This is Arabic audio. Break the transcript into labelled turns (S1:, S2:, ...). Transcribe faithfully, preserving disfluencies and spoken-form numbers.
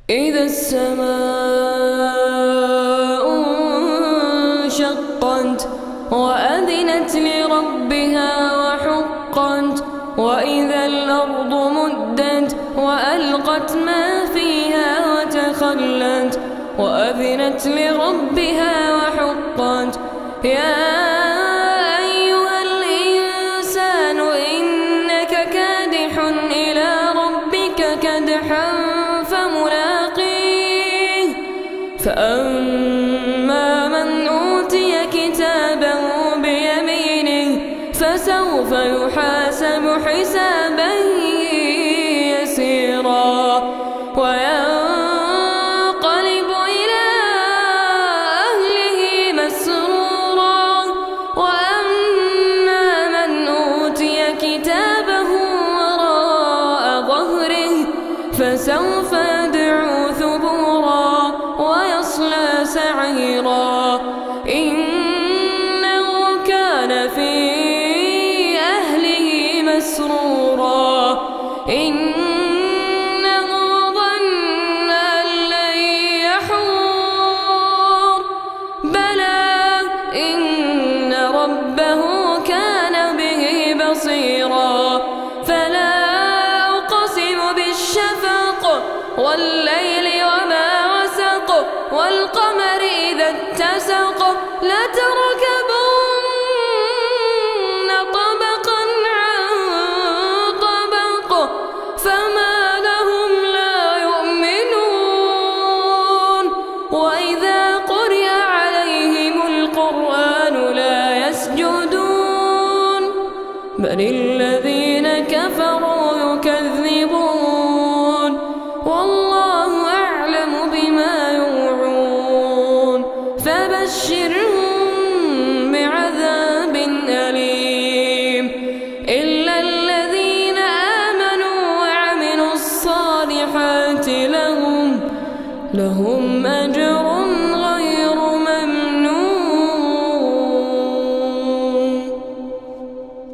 S1: إذا السماء انشقت وأذنت لربها وحقت وإذا الأرض مدت وألقت ما فيها وتخلت وأذنت لربها وحقت يا أيها الإنسان إنك كادح إلى ربك كدحا فملاقيه فأما من أوتي كتابه بيمينه فسوف يحاسب حسابا يسيرا وينقلب إلى أهله مسرورا وأما من أوتي كتابه وراء ظهره فسوف يدعو ثبورا ويصلى سعيرا إنه كان في أهله مسرورا إنه ظن أن لن يحور بلى إن ربه كان به بصيرا فلا أقسم بالشفق والليل وما وسق والقمر إذا اتسق لتركبن طبقا عن طبق فما لهم لا يؤمنون وإذا قرئ عليهم القرآن لا يسجدون بل الذين كفروا يكذبون والله أعلم بما يوعون فبشرهم بعذاب أليم إلا الذين آمنوا وعملوا الصالحات لهم لهم أجر